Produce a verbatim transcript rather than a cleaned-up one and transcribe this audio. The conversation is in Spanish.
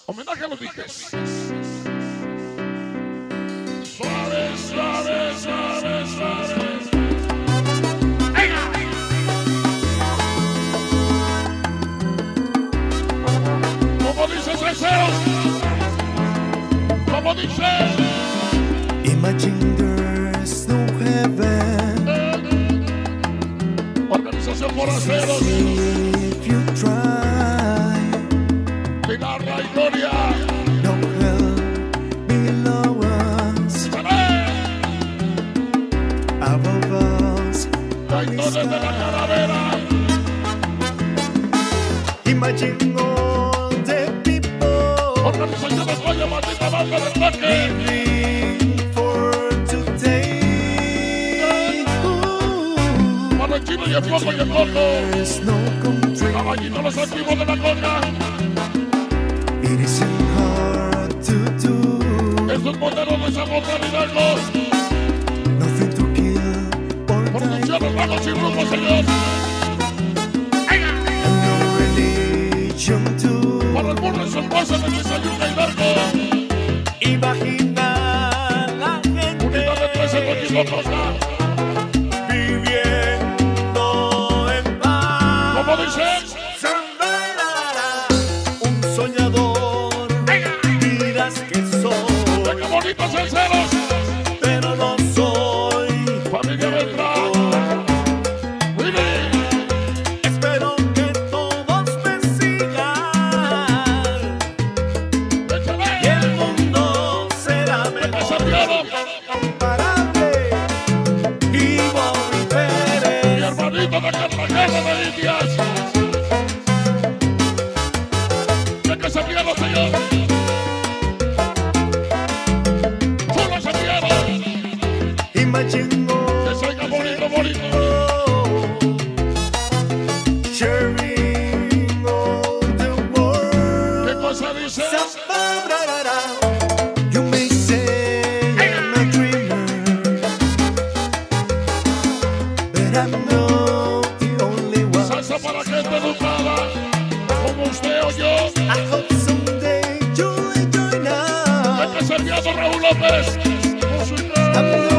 Homenaje a los dijes. Suave, suave, suave, suave. ¡Venga! Como dice Salseros, como dice. Imagine there's no heaven. Organización por aceros. If you try, Pilar y Gloria. no hell below us. Above us, only Desde la sky. calavera. Imagine all the people Organización de España, maldita banda de ataque. living for today. Ooh, Para el chino y el foco y el coco. there's no country. Caballito los activos de la coca. It isn't hard to do. Esos moteros de Zamora Hidalgo. Nothing to kill or die. Producciones Vagos y Grupos, señor. And no religion too. Para el burro y su esposa de desayuno Hidalgo. Imagina la gente Unidad de trece cochilotos. viviendo en paz. Como dicen. Un soñador, dirás que soy, Venga, bonitos salseros. pero no soy. Familia Beltrán. Willy. Espero que todos me sigan Échale. y el mundo será Venga, mejor. Santiago. Comparable. Vivo mi Mi Pérez. hermanito de Cartagena de Indias. Venga, Santiago, señor. Chulo Santiago. Imagine Que salga bonito, bonito. sharing all the world. ¿Qué cosa dice? You may say I'm a dreamer, but I'm not the only one. Salsa para gente educada, como usted o yo. I hope someday you'll join us. Venga, Serviado Raúl López. Música. I'm the